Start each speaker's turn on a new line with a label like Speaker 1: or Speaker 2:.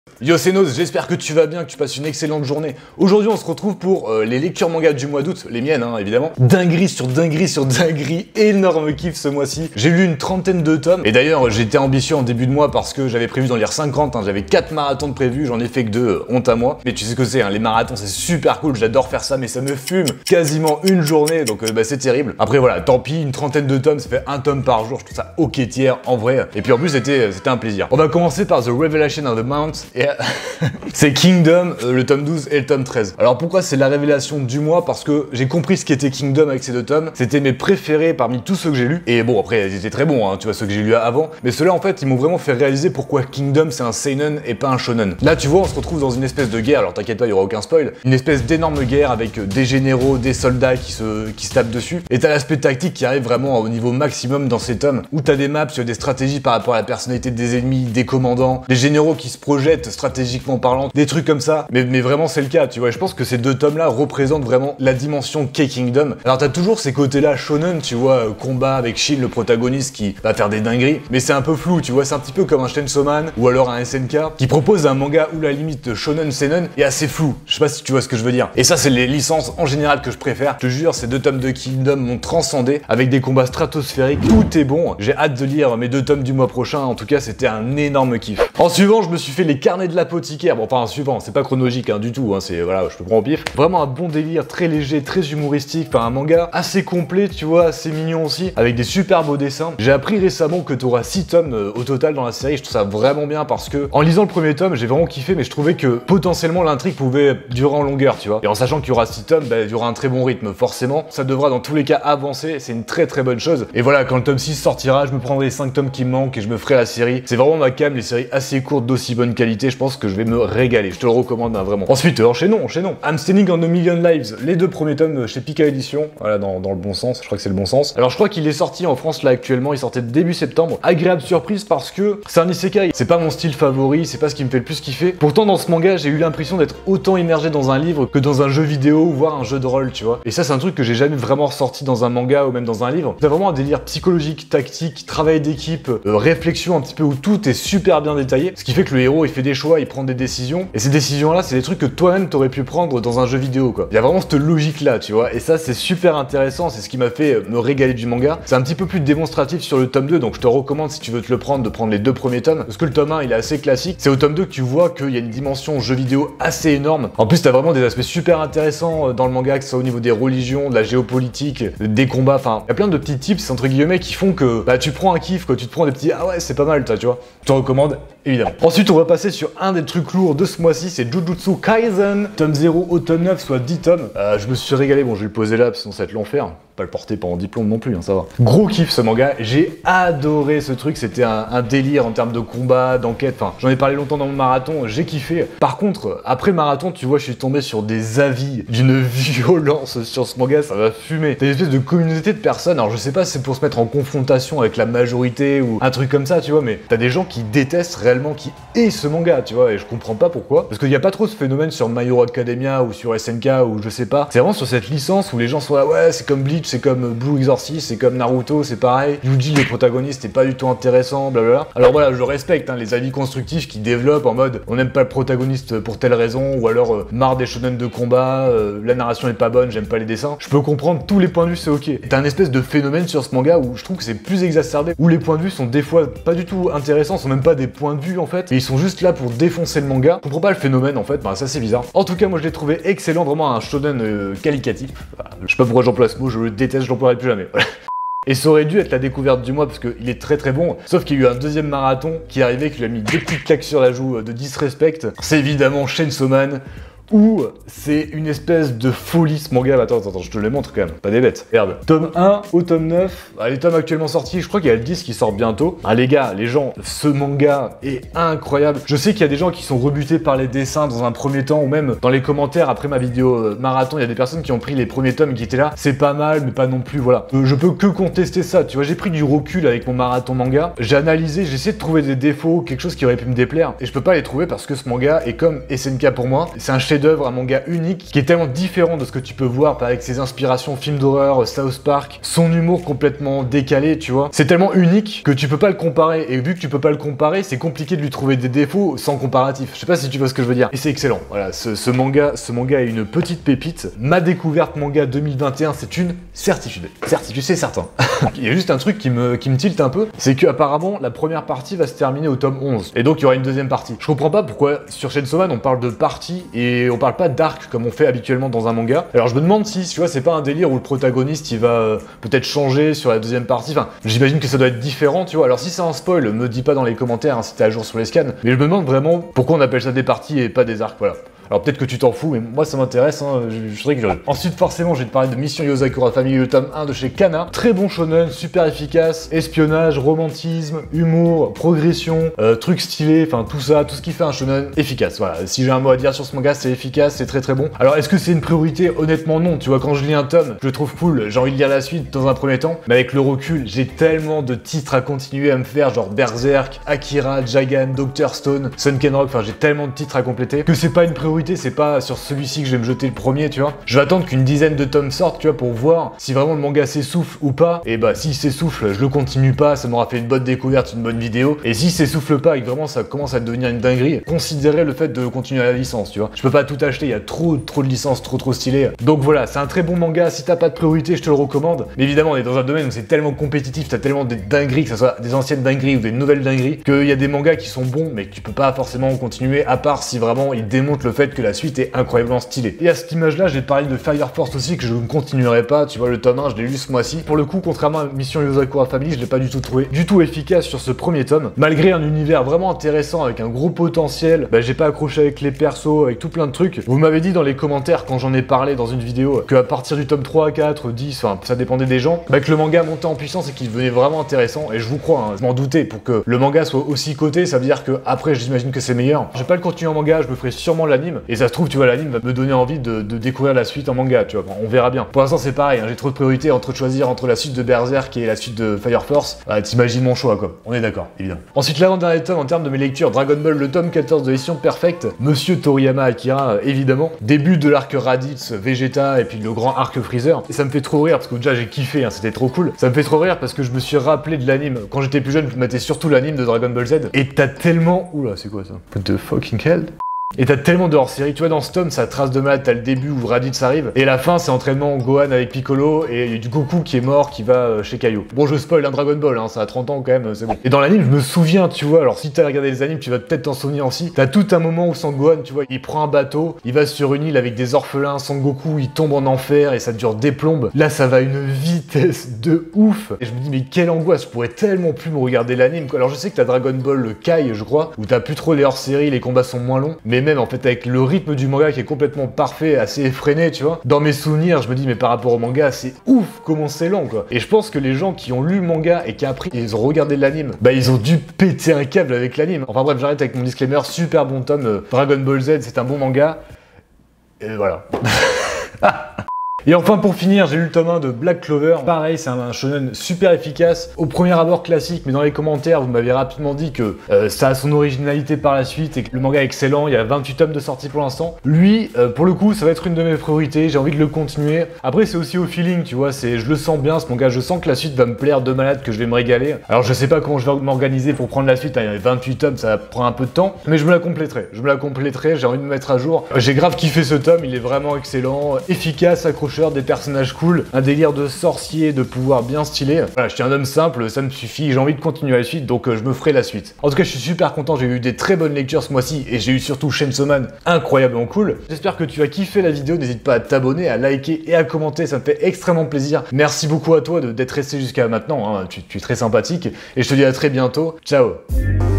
Speaker 1: Yo c'est Noz, j'espère que tu vas bien, que tu passes une excellente journée. Aujourd'hui on se retrouve pour les lectures manga du mois d'août, les miennes évidemment. Dinguerie sur dinguerie sur dinguerie, énorme kiff ce mois-ci. J'ai lu une trentaine de tomes, et d'ailleurs j'étais ambitieux en début de mois parce que j'avais prévu d'en lire 50, j'avais 4 marathons de prévus, j'en ai fait que 2, honte à moi. Mais tu sais ce que c'est, les marathons c'est super cool, j'adore faire ça, mais ça me fume quasiment une journée, donc c'est terrible. Après voilà, tant pis, une trentaine de tomes, ça fait un tome par jour, je trouve ça ok tiers en vrai. Et puis en plus c'était un plaisir. On va commencer par The Revelation of the Mount, et c'est Kingdom, le tome 12 et le tome 13. Alors pourquoi c'est la révélation du mois? Parce que j'ai compris ce qu'était Kingdom avec ces deux tomes. C'était mes préférés parmi tous ceux que j'ai lus. Et bon, après, ils étaient très bons, tu vois, ceux que j'ai lus avant. Mais ceux-là, en fait, ils m'ont vraiment fait réaliser pourquoi Kingdom, c'est un seinen et pas un shonen. Là, tu vois, on se retrouve dans une espèce de guerre. Alors t'inquiète pas, il y aura aucun spoil. Une espèce d'énorme guerre avec des généraux, des soldats qui se tapent dessus. Et t'as l'aspect tactique qui arrive vraiment au niveau maximum dans ces tomes, où t'as des maps sur des stratégies par rapport à la personnalité des ennemis, des commandants, des généraux qui se projettent stratégiquement parlant, des trucs comme ça, mais vraiment c'est le cas, tu vois. Et je pense que ces deux tomes là représentent vraiment la dimension qu'est Kingdom. Alors t'as toujours ces côtés là shonen, tu vois, combat avec Shin le protagoniste qui va faire des dingueries, mais c'est un peu flou, tu vois, c'est un petit peu comme un Chainsaw Man ou alors un SNK qui propose un manga où la limite de shonen seinen est assez floue. Je sais pas si tu vois ce que je veux dire. Et ça c'est les licences en général que je préfère. Je te jure, ces deux tomes de Kingdom m'ont transcendé avec des combats stratosphériques, tout est bon. J'ai hâte de lire mes deux tomes du mois prochain, en tout cas c'était un énorme kiff. En suivant, je me suis fait les carnets de l'apothicaire. Bon, enfin en suivant, c'est pas chronologique du tout, c'est voilà, je te prends au pif. Vraiment un bon délire, très léger, très humoristique, enfin un manga assez complet, tu vois, assez mignon aussi, avec des super beaux dessins. J'ai appris récemment que t'auras 6 tomes au total dans la série, je trouve ça vraiment bien parce que en lisant le premier tome, j'ai vraiment kiffé, mais je trouvais que potentiellement l'intrigue pouvait durer en longueur, tu vois. Et en sachant qu'il y aura 6 tomes, il y aura un très bon rythme, forcément. Ça devra dans tous les cas avancer, c'est une très très bonne chose. Et voilà, quand le tome 6 sortira, je me prendrai les 5 tomes qui me manquent et je me ferai la série. C'est vraiment ma came, les séries assez courtes d'aussi bonne qualité, je pense que je vais me régaler, je te le recommande vraiment. Ensuite, enchaînons. I'm Standing on a Million Lives, les deux premiers tomes chez Pika Édition, voilà, dans le bon sens, je crois que c'est le bon sens. Alors je crois qu'il est sorti en France là actuellement, il sortait début septembre. Agréable surprise parce que c'est un isekai, c'est pas mon style favori, c'est pas ce qui me fait le plus kiffer. Pourtant dans ce manga, j'ai eu l'impression d'être autant immergé dans un livre que dans un jeu vidéo ou voire un jeu de rôle, tu vois. Et ça c'est un truc que j'ai jamais vraiment ressorti dans un manga ou même dans un livre. C'est vraiment un délire psychologique, tactique, travail d'équipe, réflexion un petit peu où tout est super bien détaillé. Ce qui fait que le héros il fait des choix, il prend des décisions. Et ces décisions là, c'est des trucs que toi-même t'aurais pu prendre dans un jeu vidéo, quoi. Il y a vraiment cette logique là, tu vois. Et ça c'est super intéressant, c'est ce qui m'a fait me régaler du manga. C'est un petit peu plus démonstratif sur le tome 2, donc je te recommande si tu veux te le prendre de prendre les deux premiers tomes. Parce que le tome 1 il est assez classique. C'est au tome 2 que tu vois qu'il y a une dimension jeu vidéo assez énorme. En plus t'as vraiment des aspects super intéressants dans le manga, que ce soit au niveau des religions, de la géopolitique, des combats, enfin il y a plein de petits tips entre guillemets qui font que tu prends un kiff, quoi. Tu te prends des petits ah ouais c'est pas mal, toi, tu vois. Je te recommande évidemment. Ensuite on va passer sur un des trucs lourds de ce mois-ci, c'est Jujutsu Kaisen, tome 0 au tome 9, soit 10 tomes. Je me suis régalé, bon je vais le poser là, sinon ça va être l'enfer. Pas le porter pendant diplôme non plus, ça va. Gros kiff ce manga, j'ai adoré ce truc, c'était un délire en termes de combat, d'enquête, enfin j'en ai parlé longtemps dans mon marathon, j'ai kiffé. Par contre, après le marathon, tu vois, je suis tombé sur des avis d'une violence sur ce manga, ça va fumer. T'as une espèce de communauté de personnes, alors je sais pas si c'est pour se mettre en confrontation avec la majorité ou un truc comme ça, tu vois, mais t'as des gens qui détestent réellement, qui haïssent ce manga, tu vois, et je comprends pas pourquoi. Parce qu'il y a pas trop ce phénomène sur My Hero Academia ou sur SNK ou je sais pas. C'est vraiment sur cette licence où les gens sont là, ouais, c'est comme Bleach, c'est comme Blue Exorcist, c'est comme Naruto, c'est pareil. Yuji, le protagoniste, est pas du tout intéressant, blablabla. Alors voilà, je respecte les avis constructifs qui développent en mode on n'aime pas le protagoniste pour telle raison, ou alors marre des shonen de combat, la narration est pas bonne, j'aime pas les dessins. Je peux comprendre tous les points de vue, c'est ok. T'as un espèce de phénomène sur ce manga où je trouve que c'est plus exacerbé, où les points de vue sont des fois pas du tout intéressants, sont même pas des points de vue en fait, et ils sont juste là pour défoncer le manga. Je comprends pas le phénomène en fait, ça c'est bizarre. En tout cas, moi je l'ai trouvé excellent, vraiment un shonen qualitatif. Je sais pas pourquoi j'emploie ce mot, je le déteste, je l'emploierai plus jamais. Et ça aurait dû être la découverte du mois parce qu'il est très très bon. Sauf qu'il y a eu un deuxième marathon qui est arrivé, qui lui a mis deux petites claques sur la joue de disrespect. C'est évidemment Chainsaw Man, où c'est une espèce de folie ce manga. Attends, je te le montre quand même, pas des bêtes. Regarde, tome 1 au tome 9, les tomes actuellement sortis, je crois qu'il y a le 10 qui sort bientôt. Les gars, les gens, ce manga est incroyable. Je sais qu'il y a des gens qui sont rebutés par les dessins dans un premier temps, ou même dans les commentaires après ma vidéo marathon, il y a des personnes qui ont pris les premiers tomes qui étaient là. C'est pas mal, mais pas non plus, voilà. Je peux que contester ça, tu vois, j'ai pris du recul avec mon marathon manga. J'ai analysé, j'ai essayé de trouver des défauts, quelque chose qui aurait pu me déplaire, et je peux pas les trouver parce que ce manga est comme SNK pour moi. C'est un chef chef-d'œuvre, un manga unique, qui est tellement différent de ce que tu peux voir avec ses inspirations films d'horreur, South Park, son humour complètement décalé, tu vois. C'est tellement unique que tu peux pas le comparer, et vu que tu peux pas le comparer, c'est compliqué de lui trouver des défauts sans comparatif. Je sais pas si tu vois ce que je veux dire. Et c'est excellent. Voilà, ce manga est une petite pépite. Ma découverte manga 2021, c'est une certitude. Certitude, c'est certain. Il y a juste un truc qui me tilte un peu, c'est que apparemment la première partie va se terminer au tome 11, et donc il y aura une deuxième partie. Je comprends pas pourquoi sur Chainsaw Man on parle de partie et on parle pas d'arc comme on fait habituellement dans un manga. Alors je me demande si, tu vois, c'est pas un délire où le protagoniste il va peut-être changer sur la deuxième partie. Enfin, j'imagine que ça doit être différent, tu vois. Alors si c'est un spoil, me dis pas dans les commentaires hein, si t'es à jour sur les scans, mais je me demande vraiment pourquoi on appelle ça des parties et pas des arcs, voilà. Alors peut-être que tu t'en fous, mais moi ça m'intéresse, hein, je serais curieux. Ensuite forcément je vais te parler de Mission Yozakura Family, le tome 1 de chez Kana. Très bon shonen, super efficace, espionnage, romantisme, humour, progression, trucs stylés, enfin tout ça, tout ce qui fait un shonen efficace. Voilà, si j'ai un mot à dire sur ce manga, c'est efficace, c'est très très bon. Alors est-ce que c'est une priorité? Honnêtement non, tu vois, quand je lis un tome, je le trouve cool, j'ai envie de lire la suite dans un premier temps, mais avec le recul, j'ai tellement de titres à continuer à me faire, genre Berserk, Akira, Jagan, Dr. Stone, Sunken Rock, enfin j'ai tellement de titres à compléter, que c'est pas une priorité. C'est pas sur celui-ci que je vais me jeter le premier, tu vois. Je vais attendre qu'une dizaine de tomes sortent, tu vois, pour voir si vraiment le manga s'essouffle ou pas. Et bah, s'il s'essouffle, je le continue pas, ça m'aura fait une bonne découverte, une bonne vidéo. Et s'il s'essouffle pas et que vraiment ça commence à devenir une dinguerie, considérez le fait de continuer la licence, tu vois. Je peux pas tout acheter, il y a trop de licences trop stylées. Donc voilà, c'est un très bon manga. Si t'as pas de priorité, je te le recommande. Mais évidemment, on est dans un domaine où c'est tellement compétitif, t'as tellement des dingueries, que ce soit des anciennes dingueries ou des nouvelles dingueries, qu'il y a des mangas qui sont bons, mais que tu peux pas forcément continuer, à part si vraiment ils démontrent le fait que la suite est incroyablement stylée. Et à cette image-là, j'ai parlé de Fire Force aussi, que je ne continuerai pas. Tu vois, le tome 1, je l'ai lu ce mois-ci. Pour le coup, contrairement à Mission Yozakura Family, je l'ai pas du tout trouvé efficace sur ce premier tome. Malgré un univers vraiment intéressant, avec un gros potentiel, bah, j'ai pas accroché avec les persos, avec tout plein de trucs. Vous m'avez dit dans les commentaires, quand j'en ai parlé dans une vidéo, qu'à partir du tome 3, 4, 10, enfin, ça dépendait des gens, bah, que le manga montait en puissance et qu'il devenait vraiment intéressant. Et je vous crois, hein, je m'en doutais, pour que le manga soit aussi coté, ça veut dire que après, j'imagine que c'est meilleur. Je vais pas le continuer en manga, je me ferai sûrement l'anime, et ça se trouve, tu vois, l'anime va me donner envie de découvrir la suite en manga, tu vois, bon, on verra bien. Pour l'instant c'est pareil, hein, j'ai trop de priorités entre choisir entre la suite de Berserk et la suite de Fire Force. T'imagines mon choix quoi, on est d'accord, évidemment. Ensuite l'avant-dernier tome en termes de mes lectures, Dragon Ball, le tome 14 de l'édition Perfect, Monsieur Toriyama Akira, évidemment. Début de l'arc Raditz, Vegeta et puis le grand arc Freezer. Et ça me fait trop rire parce que déjà j'ai kiffé, hein, c'était trop cool. Ça me fait trop rire parce que je me suis rappelé de l'anime. Quand j'étais plus jeune, je mettais surtout l'anime de Dragon Ball Z. Et t'as tellement... Oula, c'est quoi ça? What the fucking hell? Et t'as tellement de hors-série, tu vois, dans ce tome, ça trace de malade, t'as le début où Raditz arrive, et la fin, c'est entraînement Gohan avec Piccolo, et il y a du Goku qui est mort, qui va chez Kaio. Bon, je spoil un Dragon Ball, hein, ça a 30 ans quand même, c'est bon. Et dans l'anime, je me souviens, tu vois, alors si t'as regardé les animes, tu vas peut-être t'en souvenir aussi, t'as tout un moment où Son Gohan, tu vois, il prend un bateau, il va sur une île avec des orphelins, Son Goku, il tombe en enfer, et ça dure des plombes. Là, ça va à une vitesse de ouf. Et je me dis, mais quelle angoisse, je pourrais tellement plus me regarder l'anime, quoi. Alors je sais que t'as Dragon Ball, le Kai, je crois, où t'as plus trop les hors-séries, les combats sont moins longs, mais même, en fait, avec le rythme du manga qui est complètement parfait, assez effréné, tu vois. Dans mes souvenirs, je me dis, mais par rapport au manga, c'est ouf comment c'est lent, quoi. Et je pense que les gens qui ont lu le manga et qui après, ils ont regardé l'anime, bah ils ont dû péter un câble avec l'anime. Enfin bref, j'arrête avec mon disclaimer, super bon tome, Dragon Ball Z, c'est un bon manga. Et voilà. Et enfin pour finir, j'ai lu le tome 1 de Black Clover. Pareil, c'est un shonen super efficace. Au premier abord classique, mais dans les commentaires, vous m'avez rapidement dit que ça a son originalité par la suite et que le manga est excellent. Il y a 28 tomes de sortie pour l'instant. Lui, pour le coup, ça va être une de mes priorités. J'ai envie de le continuer. Après, c'est aussi au feeling, tu vois. Je le sens bien, ce manga. Je sens que la suite va me plaire de malade, que je vais me régaler. Alors, je sais pas comment je vais m'organiser pour prendre la suite. Il y a 28 tomes, ça prend un peu de temps. Mais je me la compléterai. J'ai envie de me mettre à jour. J'ai grave kiffé ce tome. Il est vraiment excellent, efficace, accrocheur, des personnages cool, un délire de sorcier, de pouvoir bien stylé. Voilà, je suis un homme simple, ça me suffit, j'ai envie de continuer la suite, donc je me ferai la suite. En tout cas, je suis super content, j'ai eu des très bonnes lectures ce mois-ci, et j'ai eu surtout Chainsaw Man incroyablement cool. J'espère que tu as kiffé la vidéo, n'hésite pas à t'abonner, à liker et à commenter, ça me fait extrêmement plaisir. Merci beaucoup à toi d'être resté jusqu'à maintenant, hein. Tu es très sympathique, et je te dis à très bientôt, ciao.